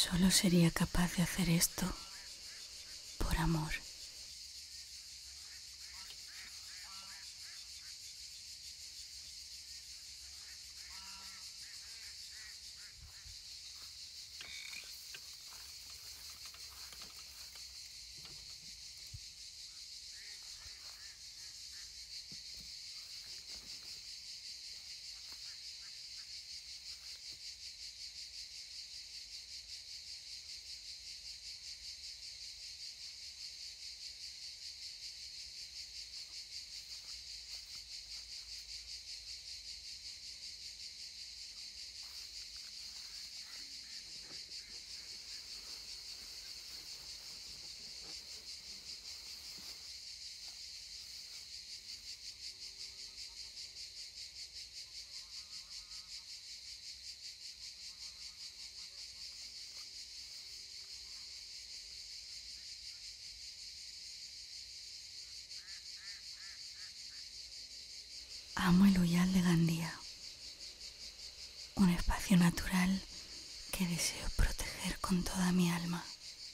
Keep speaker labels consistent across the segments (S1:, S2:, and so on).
S1: Solo sería capaz de hacer esto por amor. Amo el Ullal de Gandía, un espacio natural que deseo proteger con toda mi alma.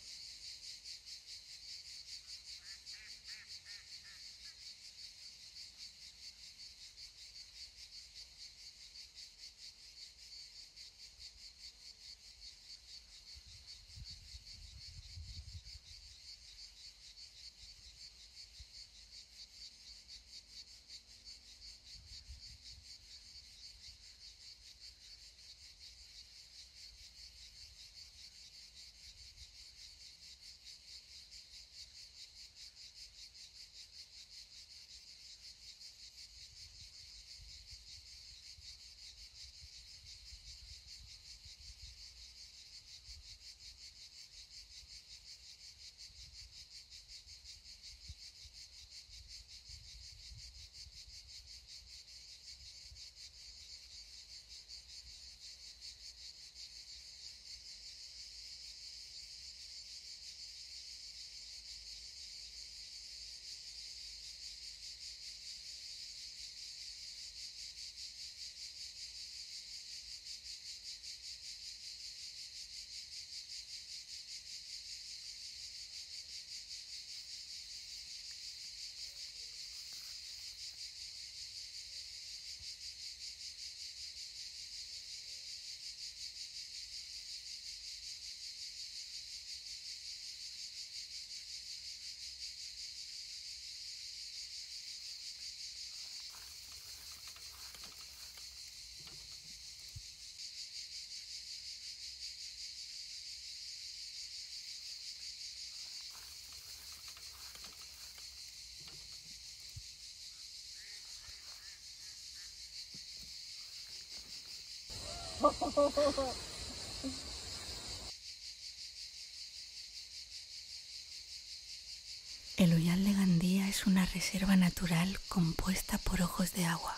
S1: El Ullal de Gandía es una reserva natural compuesta por ojos de agua.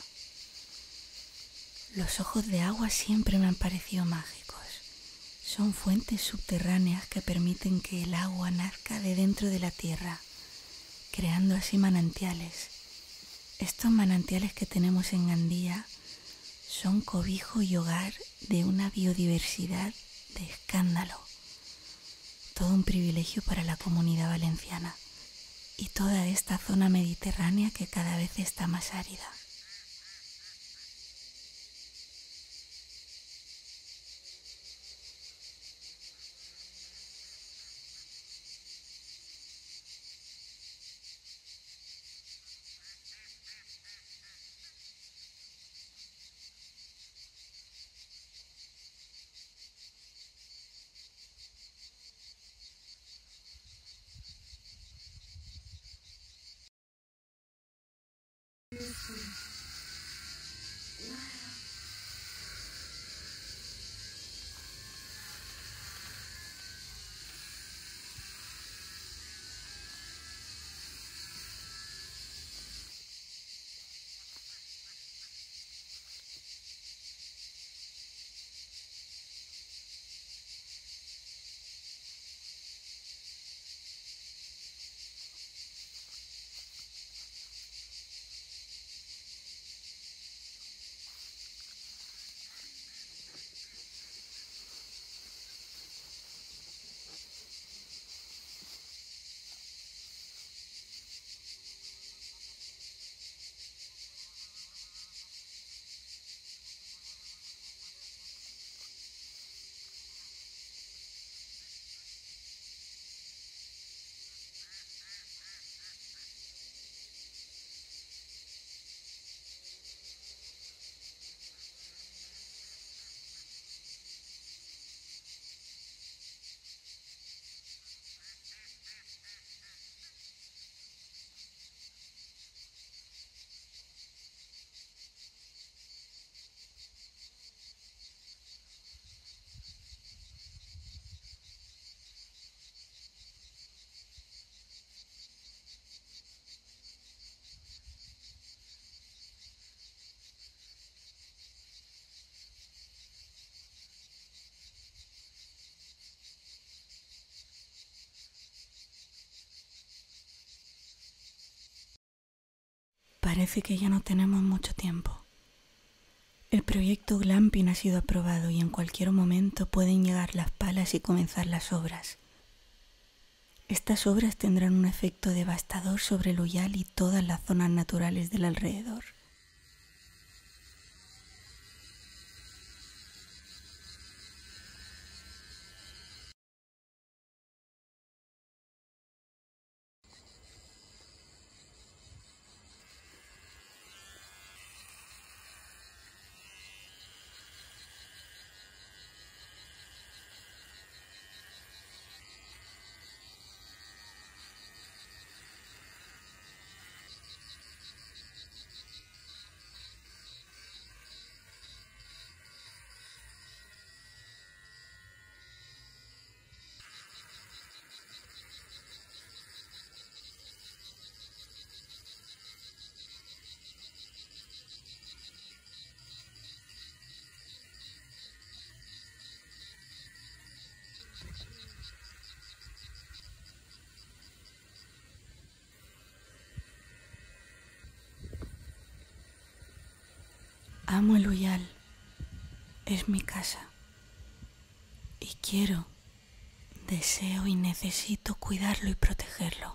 S1: Los ojos de agua siempre me han parecido mágicos. Son fuentes subterráneas que permiten que el agua nazca de dentro de la tierra, creando así manantiales. Estos manantiales que tenemos en Gandía son cobijo y hogar de una biodiversidad de escándalo. Todo un privilegio para la comunidad valenciana y toda esta zona mediterránea que cada vez está más árida. Parece que ya no tenemos mucho tiempo. El proyecto Glamping ha sido aprobado y en cualquier momento pueden llegar las palas y comenzar las obras. Estas obras tendrán un efecto devastador sobre el Uyal y todas las zonas naturales del alrededor. Amo el Uyal, es mi casa y quiero, deseo y necesito cuidarlo y protegerlo.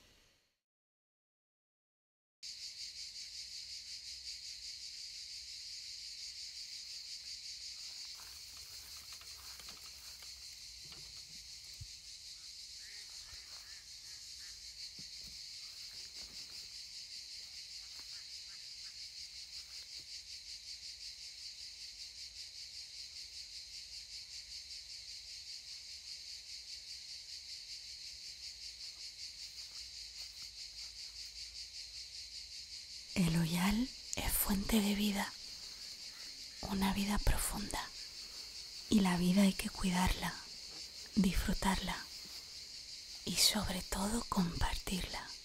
S1: El Uyal es fuente de vida, una vida profunda, y la vida hay que cuidarla, disfrutarla y sobre todo compartirla.